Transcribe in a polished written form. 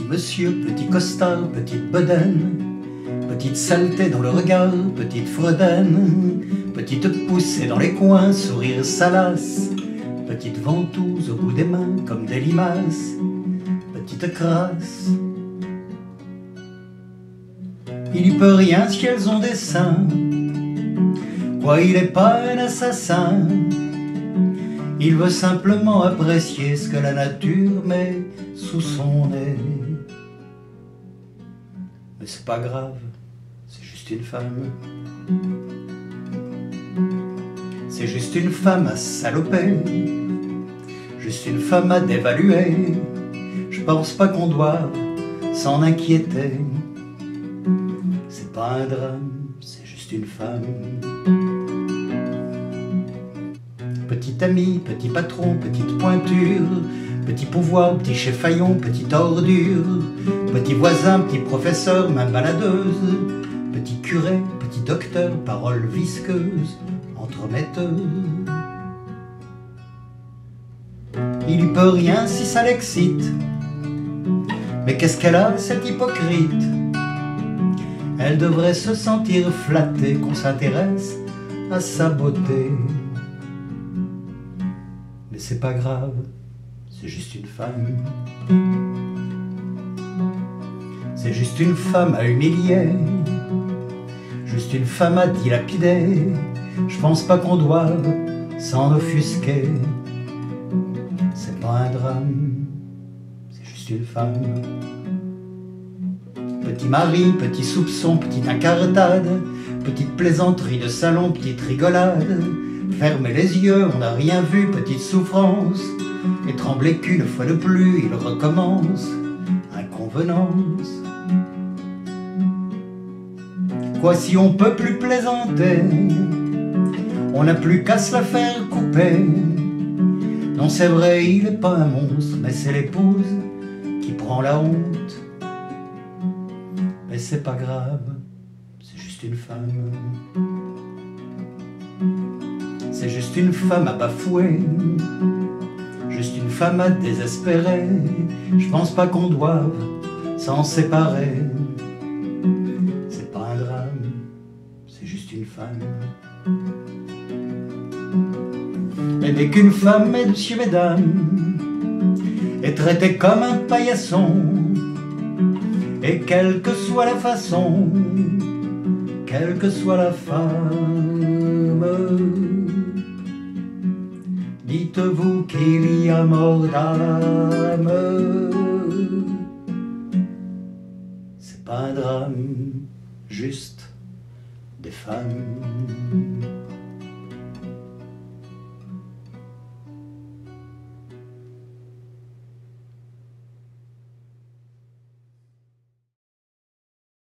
monsieur, petit costard, petite bedaine, petite saleté dans le regard, petite fredaine, petite poussée dans les coins, sourire salace, petite ventouse au bout des mains comme des limaces, petite crasse. Il y peut rien si elles ont des seins, quoi il est pas un assassin. Il veut simplement apprécier ce que la nature met sous son nez. Mais c'est pas grave, c'est juste une femme. C'est juste une femme à saloper, juste une femme à dévaluer. Je pense pas qu'on doive s'en inquiéter. C'est pas un drame, c'est juste une femme. Petit ami, petit patron, petite pointure, petit pouvoir, petit chef faillon, petite ordure, petit voisin, petit professeur, main baladeuse, petit curé, petit docteur, parole visqueuse, entremetteuse. Il y peut rien si ça l'excite, mais qu'est-ce qu'elle a, cette hypocrite? Elle devrait se sentir flattée qu'on s'intéresse à sa beauté. Mais c'est pas grave, c'est juste une femme. C'est juste une femme à humilier, juste une femme à dilapider. Je pense pas qu'on doive s'en offusquer. C'est pas un drame, c'est juste une femme. Petit mari, petit soupçon, petite incartade, petite plaisanterie de salon, petite rigolade. Fermez les yeux, on n'a rien vu, petite souffrance, et tremblez qu'une fois de plus, il recommence. Inconvenance. Quoi si on peut plus plaisanter, on n'a plus qu'à se la faire couper. Non c'est vrai, il est pas un monstre, mais c'est l'épouse qui prend la honte. Mais c'est pas grave, c'est juste une femme. C'est juste une femme à bafouer, juste une femme à désespérer. Je pense pas qu'on doive s'en séparer. C'est pas un drame, c'est juste une femme. Mais dès qu'une femme, messieurs, mesdames, est traitée comme un paillasson, et quelle que soit la façon, quelle que soit la femme, dites-vous qu'il y a mort d'âme. C'est pas un drame, juste des femmes.